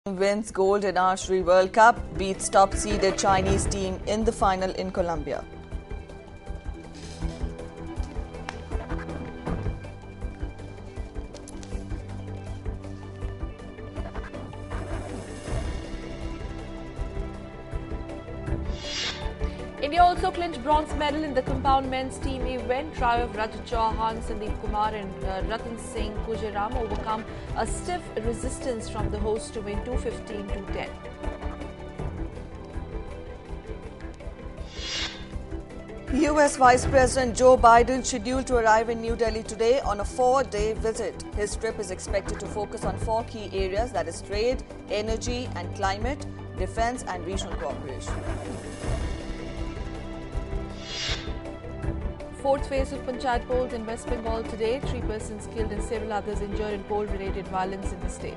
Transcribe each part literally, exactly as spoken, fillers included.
Wins gold in Archery World Cup, beats top-seeded Chinese team in the final in Colombia. India also clinched bronze medal in the compound men's team event. Trio of Rajat Chauhan, Sandeep Kumar and uh, Ratan Singh Pujaram overcome a stiff resistance from the hosts to win two fifteen to ten. U S Vice President Joe Biden scheduled to arrive in New Delhi today on a four-day visit. His trip is expected to focus on four key areas, that is trade, energy and climate, defense and regional cooperation. Fourth phase of Panchayat polls in West Bengal today. Three persons killed and several others injured in poll-related violence in the state.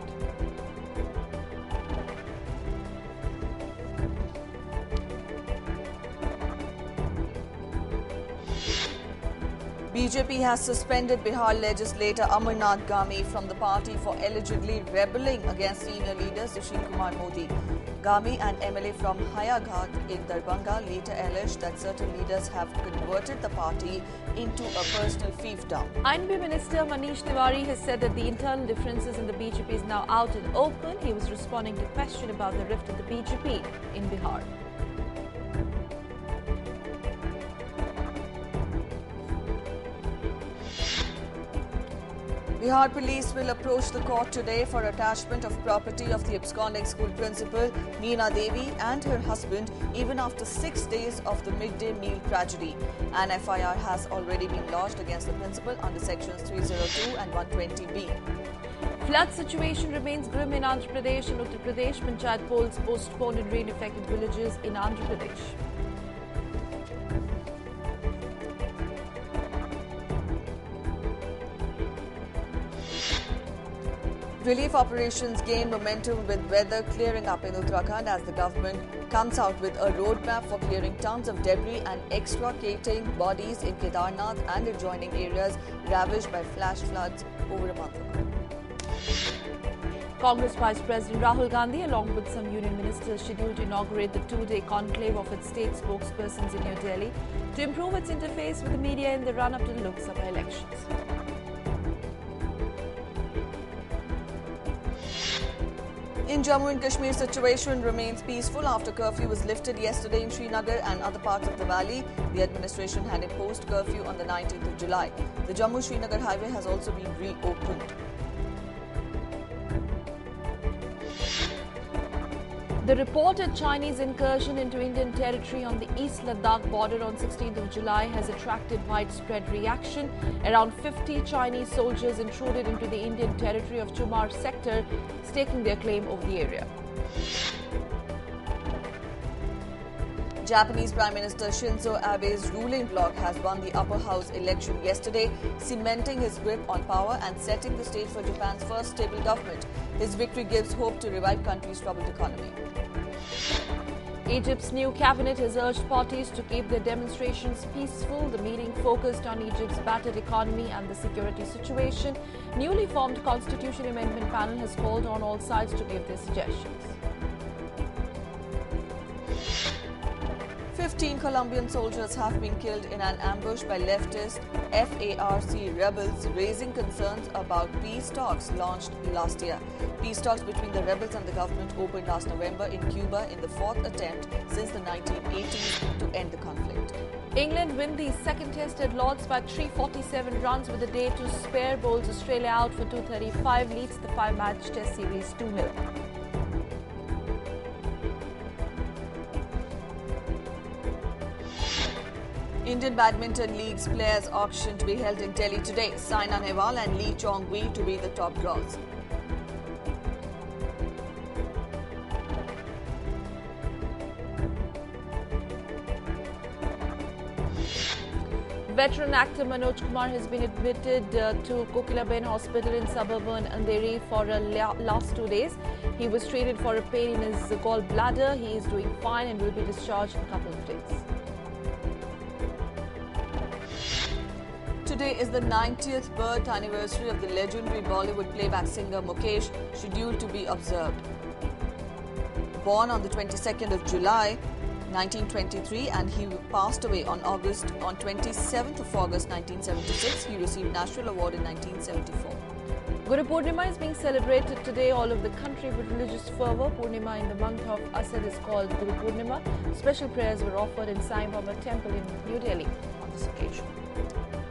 B J P has suspended Bihar legislator Amarnath Gami from the party for allegedly rebelling against senior leader Sushil Kumar Modi. Gami, an M L A from Hayaghat in Darbhanga, later alleged that certain leaders have converted the party into a personal fiefdom. I N B Minister Manish Tiwari has said that the internal differences in the B J P is now out and open. He was responding to question about the rift in the B J P in Bihar. Bihar police will approach the court today for attachment of property of the absconding school principal Neena Devi and her husband even after six days of the midday meal tragedy. An F I R has already been lodged against the principal under sections three oh two and one twenty B. Flood situation remains grim in Andhra Pradesh and Uttar Pradesh. Panchayat polls postponed in rain-affected villages in Andhra Pradesh. Relief operations gain momentum with weather clearing up in Uttarakhand as the government comes out with a roadmap for clearing tons of debris and extricating bodies in Kedarnath and adjoining areas ravaged by flash floods over a month ago. Congress Vice President Rahul Gandhi, along with some union ministers, scheduled to inaugurate the two-day conclave of its state spokespersons in New Delhi to improve its interface with the media in the run-up to the Lok Sabha elections. In Jammu and Kashmir, situation remains peaceful after curfew was lifted yesterday in Srinagar and other parts of the valley. The administration had imposed curfew on the nineteenth of July. The Jammu-Srinagar highway has also been reopened. The reported Chinese incursion into Indian territory on the East Ladakh border on sixteenth of July has attracted widespread reaction. Around fifty Chinese soldiers intruded into the Indian territory of Chumar sector, staking their claim over the area. Japanese Prime Minister Shinzo Abe's ruling bloc has won the upper house election yesterday, cementing his grip on power and setting the stage for Japan's first stable government. His victory gives hope to revive country's troubled economy. Egypt's new cabinet has urged parties to keep their demonstrations peaceful. The meeting focused on Egypt's battered economy and the security situation. Newly formed Constitution Amendment panel has called on all sides to give their suggestions. Fifteen Colombian soldiers have been killed in an ambush by leftist F A R C rebels, raising concerns about peace talks launched last year. Peace talks between the rebels and the government opened last November in Cuba in the fourth attempt since the nineteen eighties to end the conflict. England win the second test at Lord's by three forty-seven runs with a day to spare, bowls Australia out for two thirty-five, leads the five-match test series two nil. Indian Badminton League's players auction to be held in Delhi today. Saina Nehwal and Lee Chong-wei to be the top draws. Veteran actor Manoj Kumar has been admitted uh, to Kokilaben Hospital in suburban Andheri for uh, la last two days. He was treated for a pain in his gallbladder. He is doing fine and will be discharged in a couple of days. Today is the ninetieth birth anniversary of the legendary Bollywood playback singer Mukesh, scheduled to be observed. born on the twenty-second of July nineteen twenty-three and he passed away on August on twenty-seventh of August nineteen seventy-six. He received National Award in nineteen seventy-four. Guru Purnima is being celebrated today all over the country with religious fervour. Purnima in the month of Asad is called Guru Purnima. Special prayers were offered in Sai Baba temple in New Delhi on this occasion.